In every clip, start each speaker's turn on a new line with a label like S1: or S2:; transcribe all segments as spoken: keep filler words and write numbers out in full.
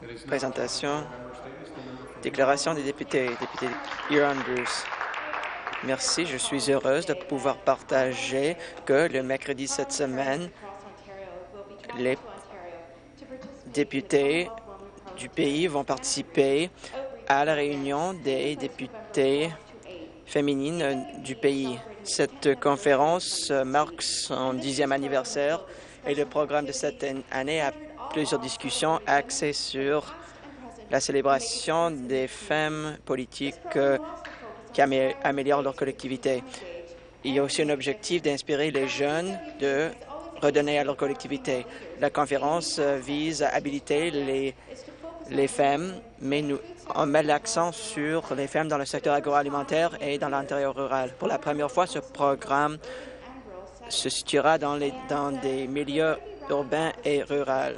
S1: Présentation. Déclaration des députés. Député Huron-Bruce. Merci. Je suis heureuse de pouvoir partager que le mercredi cette semaine, les députés du pays vont participer à la réunion des députés féminines du pays. Cette conférence marque son dixième anniversaire et le programme de cette année a plusieurs discussions axées sur la célébration des femmes politiques euh, qui amé améliorent leur collectivité. Il y a aussi un objectif d'inspirer les jeunes de redonner à leur collectivité. La conférence euh, vise à habiliter les, les femmes, mais nous, on met l'accent sur les femmes dans le secteur agroalimentaire et dans l'intérieur rural. Pour la première fois, ce programme se situera dans, les, dans des milieux urbains et ruraux.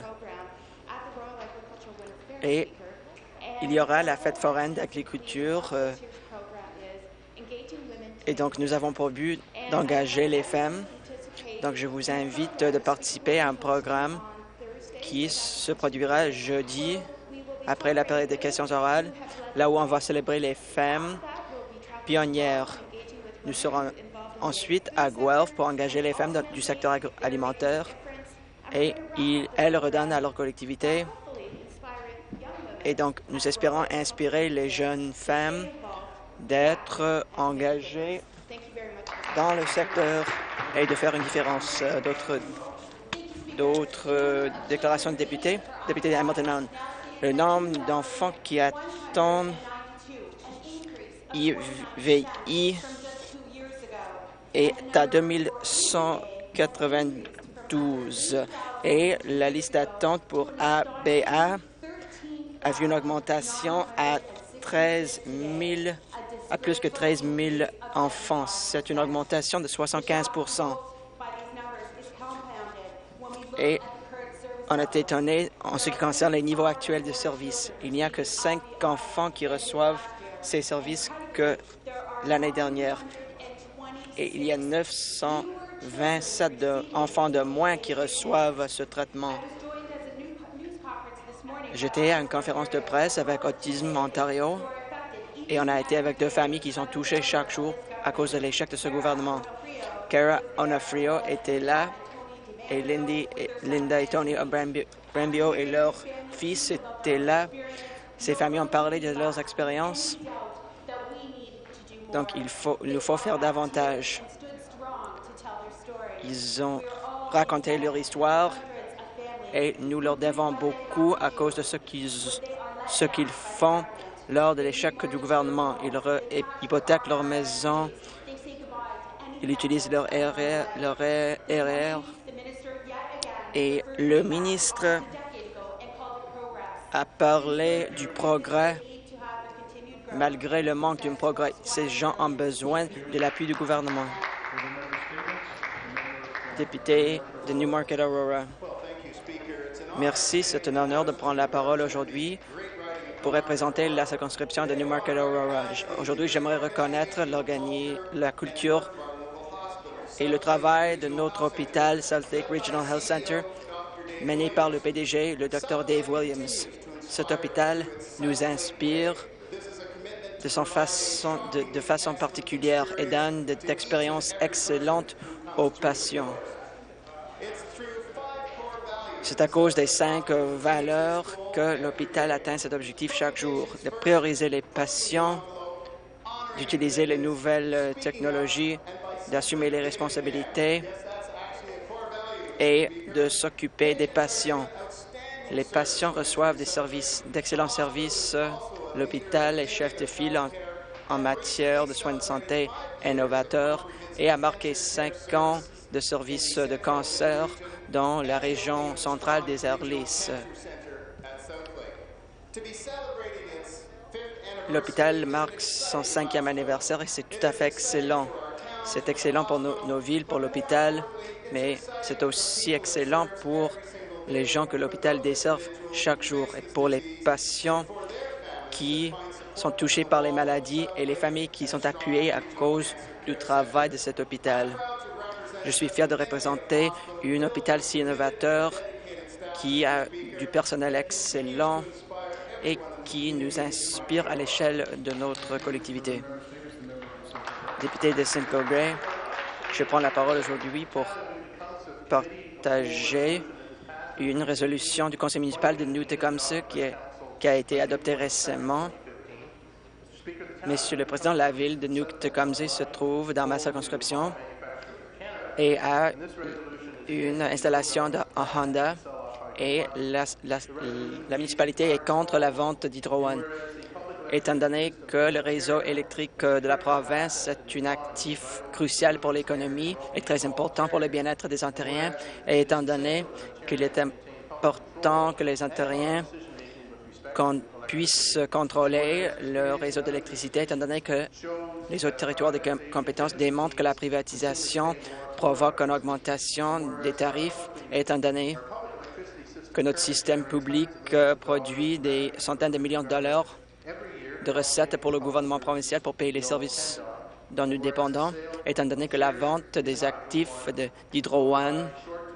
S1: Et il y aura la fête foraine d'agriculture. Euh, et donc, nous avons pour but d'engager les femmes. Donc, je vous invite de participer à un programme qui se produira jeudi après la période des questions orales, là où on va célébrer les femmes pionnières. Nous serons ensuite à Guelph pour engager les femmes du secteur alimentaire et ils, elles redonnent à leur collectivité. Et donc, nous espérons inspirer les jeunes femmes d'être engagées dans le secteur et de faire une différence. D'autres d'autres déclarations de députés? Député de Hamilton, le nombre d'enfants qui attendent I V I est à deux mille cent quatre-vingt-douze et la liste d'attente pour A B A a vu une augmentation à treize mille, à plus que treize mille enfants. C'est une augmentation de soixante-quinze pour cent. Et on est étonné en ce qui concerne les niveaux actuels de services. Il n'y a que cinq enfants qui reçoivent ces services que l'année dernière. Et il y a neuf cent vingt-sept de, enfants de moins qui reçoivent ce traitement. J'étais à une conférence de presse avec Autisme Ontario et on a été avec deux familles qui sont touchées chaque jour à cause de l'échec de ce gouvernement. Cara Onofrio était là et Lindy, et Linda et Tony Brambio et leur fils étaient là. Ces familles ont parlé de leurs expériences. Donc, il, faut, il nous faut faire davantage. Ils ont raconté leur histoire et nous leur devons beaucoup à cause de ce qu'ils ce qu'ils font lors de l'échec du gouvernement. Ils re, hypothèquent leur maison, ils utilisent leur R R, leur R R et le ministre a parlé du progrès malgré le manque d'un progrès. Ces gens ont besoin de l'appui du gouvernement. Député de Newmarket-Aurora. Merci, c'est un honneur de prendre la parole aujourd'hui pour représenter la circonscription de Newmarket-Aurora. Aujourd'hui, j'aimerais reconnaître la culture et le travail de notre hôpital South Lake Regional Health Center, mené par le P D G, le Dr Dave Williams. Cet hôpital nous inspire de, son façon, de, de façon particulière et donne d'expériences excellentes aux patients. C'est à cause des cinq valeurs que l'hôpital atteint cet objectif chaque jour, de prioriser les patients, d'utiliser les nouvelles technologies, d'assumer les responsabilités et de s'occuper des patients. Les patients reçoivent des services, d'excellents services. L'hôpital est chef de file en, en matière de soins de santé innovateurs et a marqué cinq ans de services de cancer dans la région centrale des Arlis. L'hôpital marque son cinquième anniversaire et c'est tout à fait excellent. C'est excellent pour nos, nos villes, pour l'hôpital, mais c'est aussi excellent pour les gens que l'hôpital desserve chaque jour et pour les patients qui sont touchés par les maladies et les familles qui sont appuyées à cause du travail de cet hôpital. Je suis fier de représenter un hôpital si innovateur qui a du personnel excellent et qui nous inspire à l'échelle de notre collectivité. Député de Simcoe Grey, je prends la parole aujourd'hui pour partager une résolution du conseil municipal de New Tecumseh qui, est, qui a été adoptée récemment. Monsieur le Président, la ville de New Tecumseh se trouve dans ma circonscription et a une installation de Honda et la, la, la municipalité est contre la vente d'Hydro One. Étant donné que le réseau électrique de la province est un actif crucial pour l'économie et très important pour le bien-être des Ontariens, et étant donné qu'il est important que les Ontariens qu'on puisse contrôler le réseau d'électricité, étant donné que les autres territoires de compétences démontrent que la privatisation provoque une augmentation des tarifs, et étant donné que notre système public produit des centaines de millions de dollars de recettes pour le gouvernement provincial pour payer les services dont nous dépendons, étant donné que la vente des actifs d'Hydro One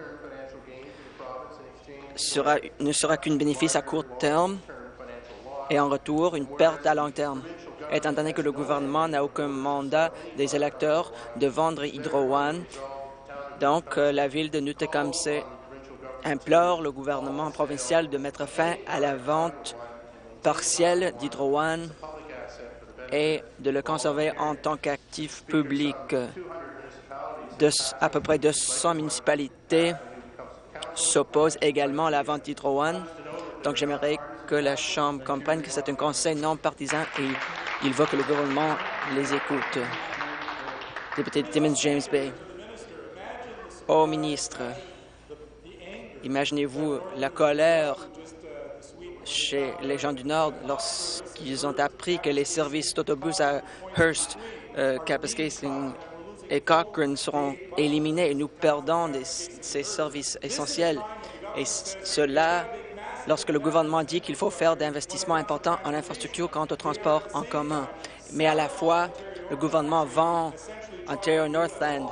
S1: sera, ne sera qu'un bénéfice à court terme et en retour une perte à long terme, étant donné que le gouvernement n'a aucun mandat des électeurs de vendre Hydro One. Donc, euh, la ville de New Tecumseh implore le gouvernement provincial de mettre fin à la vente partielle d'Hydro One et de le conserver en tant qu'actif public. De, à peu près deux cents municipalités s'opposent également à la vente d'Hydro One. Donc, j'aimerais que la Chambre comprenne que c'est un conseil non partisan et il veut que le gouvernement les écoute. Député de Timmins James Bay. Ô ministre, imaginez-vous la colère chez les gens du Nord lorsqu'ils ont appris que les services d'autobus à Hearst, euh, Kapuskasing et Cochrane seront éliminés et nous perdons des, ces services essentiels. Et cela, lorsque le gouvernement dit qu'il faut faire d'investissements importants en infrastructure quant au transport en commun. Mais à la fois, le gouvernement vend Ontario Northland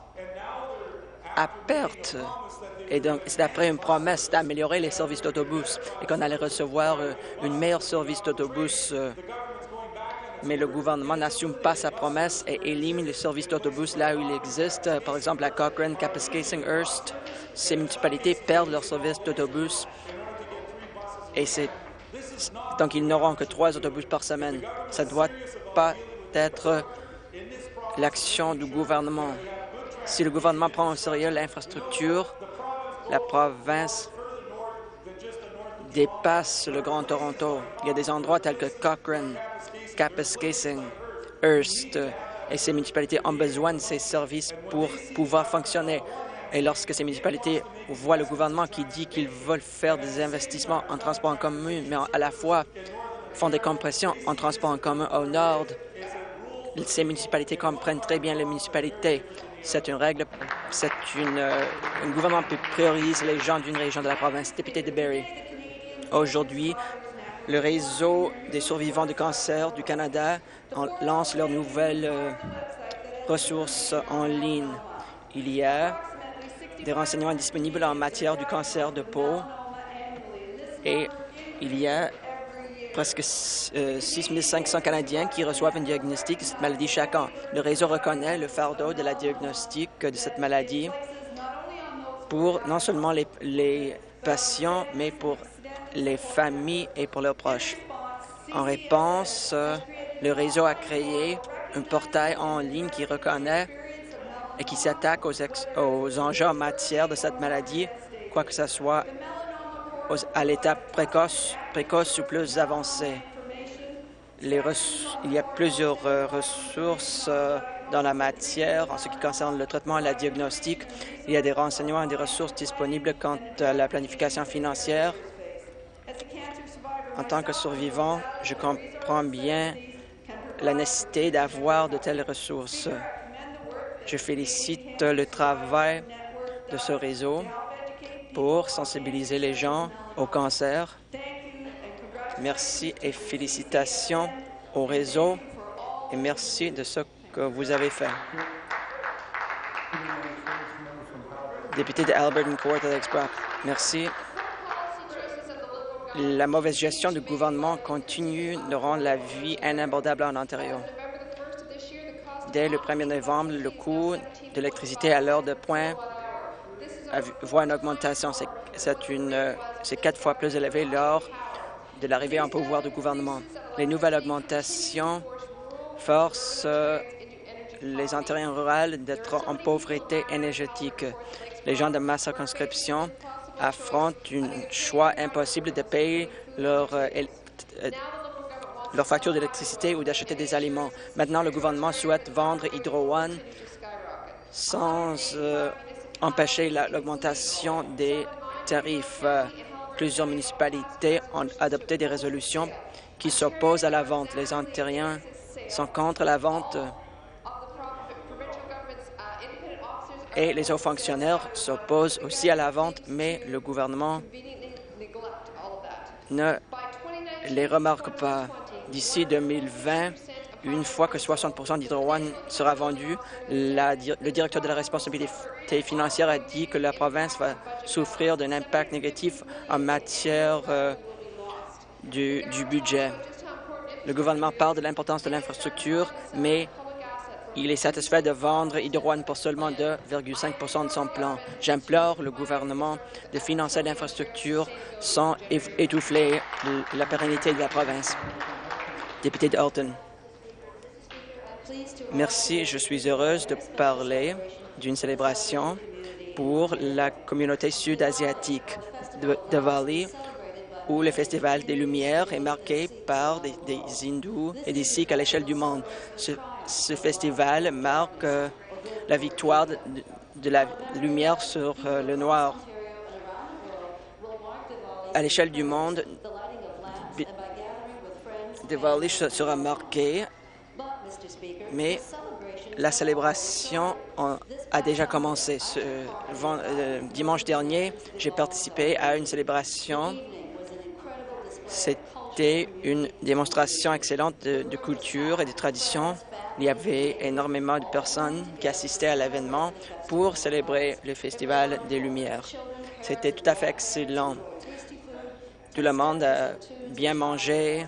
S1: à perte. Et donc, c'est après une promesse d'améliorer les services d'autobus et qu'on allait recevoir euh, une meilleure service d'autobus. Euh, mais le gouvernement n'assume pas sa promesse et élimine les services d'autobus là où il existe. Euh, par exemple, à Cochrane, Kapuskasing, Hearst, ces municipalités perdent leurs services d'autobus. Et c'est donc ils n'auront que trois autobus par semaine. Ça ne doit pas être l'action du gouvernement. Si le gouvernement prend au sérieux l'infrastructure, la province dépasse le Grand Toronto. Il y a des endroits tels que Cochrane, Kapuskasing, Hearst, et ces municipalités ont besoin de ces services pour pouvoir fonctionner. Et lorsque ces municipalités voient le gouvernement qui dit qu'ils veulent faire des investissements en transport en commun, mais à la fois font des compressions en transport en commun au nord, ces municipalités comprennent très bien les municipalités. C'est une règle, c'est une, euh, un gouvernement peut prioriser les gens d'une région de la province. Député de Barrie. Aujourd'hui, le réseau des survivants du cancer du Canada lance leurs nouvelles euh, ressources en ligne. Il y a des renseignements disponibles en matière du cancer de peau et il y a presque six mille cinq cents Canadiens qui reçoivent un diagnostic de cette maladie chaque an. Le réseau reconnaît le fardeau de la diagnostic de cette maladie pour non seulement les, les patients, mais pour les familles et pour leurs proches. En réponse, le réseau a créé un portail en ligne qui reconnaît et qui s'attaque aux, aux enjeux en matière de cette maladie, quoi que ce soit aux, à l'étape précoce, précoce ou plus avancée. Les il y a plusieurs euh, ressources euh, dans la matière en ce qui concerne le traitement et la diagnostic. Il y a des renseignements et des ressources disponibles quant à la planification financière. En tant que survivant, je comprends bien la nécessité d'avoir de telles ressources. Je félicite le travail de ce réseau pour sensibiliser les gens au cancer. Merci et félicitations au réseau et merci de ce que vous avez fait. Député de Alberton Kawartha Lakes Brock. Merci. La mauvaise gestion du gouvernement continue de rendre la vie inabordable en Ontario. Dès le premier novembre, le coût de l'électricité à l'heure de pointe voit une augmentation. C'est une, c'est quatre fois plus élevé lors de l'arrivée en pouvoir du gouvernement. Les nouvelles augmentations forcent les Ontariens ruraux d'être en pauvreté énergétique. Les gens de ma circonscription affrontent un choix impossible de payer leur, euh, leur facture d'électricité ou d'acheter des aliments. Maintenant, le gouvernement souhaite vendre Hydro One sans euh, empêcher l'augmentation des tarifs. Euh, plusieurs municipalités ont adopté des résolutions qui s'opposent à la vente. Les Ontariens sont contre la vente et les hauts fonctionnaires s'opposent aussi à la vente, mais le gouvernement ne les remarque pas. D'ici deux mille vingt, une fois que soixante pour cent d'Hydro One sera vendu, la, le directeur de la responsabilité financière a dit que la province va souffrir d'un impact négatif en matière euh, du, du budget. Le gouvernement parle de l'importance de l'infrastructure, mais il est satisfait de vendre Hydro One pour seulement deux virgule cinq pour cent de son plan. J'implore le gouvernement de financer l'infrastructure sans étouffer la pérennité de la province. Député de Halton. Merci. Je suis heureuse de parler d'une célébration pour la communauté sud-asiatique de Diwali, où le Festival des Lumières est marqué par des, des hindous et des sikhs à l'échelle du monde. Ce, ce festival marque euh, la victoire de, de la lumière sur euh, le noir. À l'échelle du monde, Diwali sera marqué, mais la célébration a déjà commencé. Ce euh, dimanche dernier, j'ai participé à une célébration. C'était une démonstration excellente de, de culture et de tradition. Il y avait énormément de personnes qui assistaient à l'événement pour célébrer le Festival des Lumières. C'était tout à fait excellent. Tout le monde a bien mangé.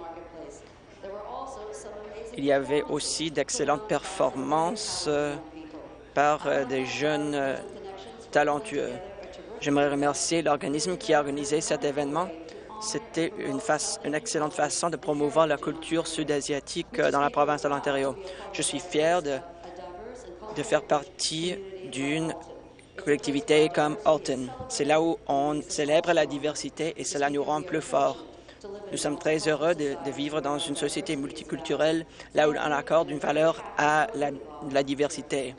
S1: Il y avait aussi d'excellentes performances par des jeunes talentueux. J'aimerais remercier l'organisme qui a organisé cet événement. C'était une, une excellente façon de promouvoir la culture sud-asiatique dans la province de l'Ontario. Je suis fier de, de faire partie d'une collectivité comme Halton. C'est là où on célèbre la diversité et cela nous rend plus forts. Nous sommes très heureux de, de vivre dans une société multiculturelle, là où on accorde une valeur à la, la diversité.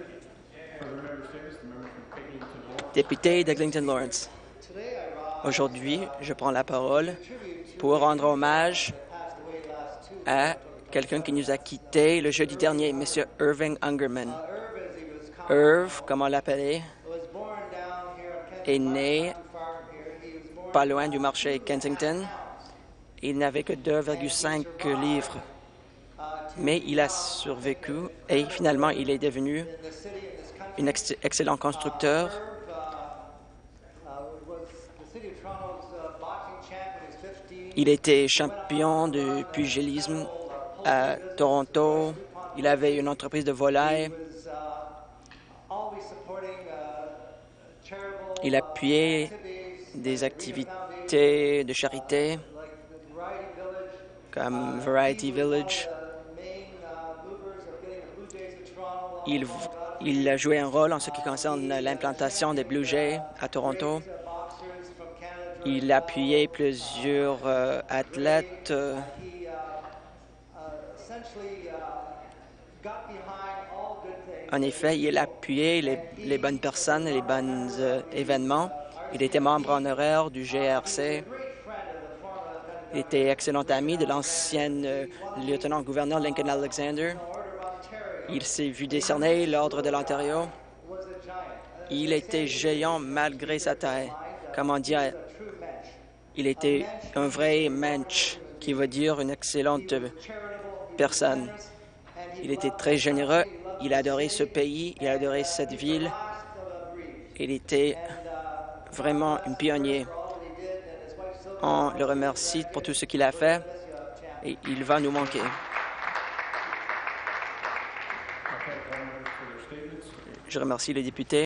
S1: Député d'Eglinton Lawrence. Aujourd'hui, je prends la parole pour rendre hommage à quelqu'un qui nous a quittés le jeudi dernier, M. Irving Ungerman. Irv, comme on l'appelait, est né pas loin du marché Kensington. Il n'avait que deux virgule cinq livres, mais il a survécu et finalement, il est devenu un ex excellent constructeur. Il était champion de pugilisme à Toronto. Il avait une entreprise de volailles. Il appuyait des activités de charité comme Variety Village. Il, il a joué un rôle en ce qui concerne l'implantation des Blue Jays à Toronto. Il a appuyé plusieurs euh, athlètes. Euh, en effet, il a appuyé les, les bonnes personnes et les bons euh, événements. Il était membre honoraire du G R C. Il était excellent ami de l'ancien euh, lieutenant-gouverneur Lincoln Alexander. Il s'est vu décerner l'Ordre de l'Ontario. Il était géant malgré sa taille. Comme on dit, il était un vrai mensch, qui veut dire une excellente personne. Il était très généreux. Il adorait ce pays. Il adorait cette ville. Il était vraiment un pionnier. On le remercie pour tout ce qu'il a fait et il va nous manquer. Je remercie les députés.